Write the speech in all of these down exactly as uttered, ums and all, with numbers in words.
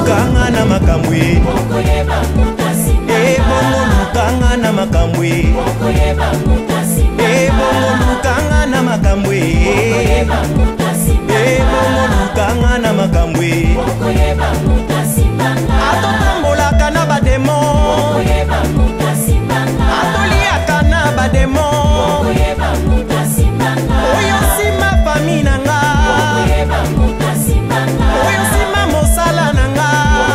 lukanga na makamwe e bongo lukanga na makamwe e bongo lukanga na makamwe e bongo lukanga na makamwe atotambolaka na bademo atoliaka na bademo oyo sima fami na nga oyo sima mosala na nga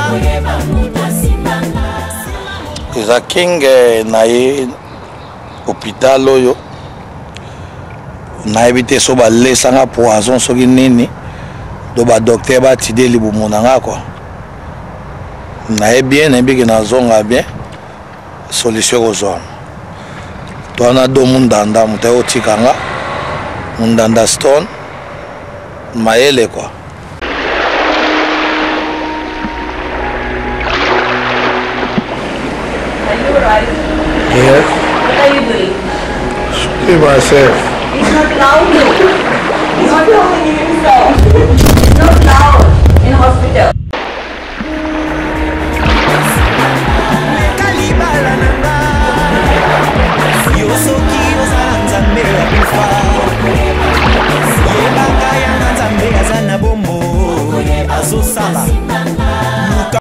eza kinge na ye hôpital oyo nayebi te so balesanga poison soki nini do badokter batide libumu na nga kwa nayebi bien nayebi ke nazonga bien solution kozwa twana do mundanda moto otikanga mundanda stone mayele kwa. Right? Yes. What are you doing? Shooting myself. It's not loud. It's not loud in the It's not loud in hospital.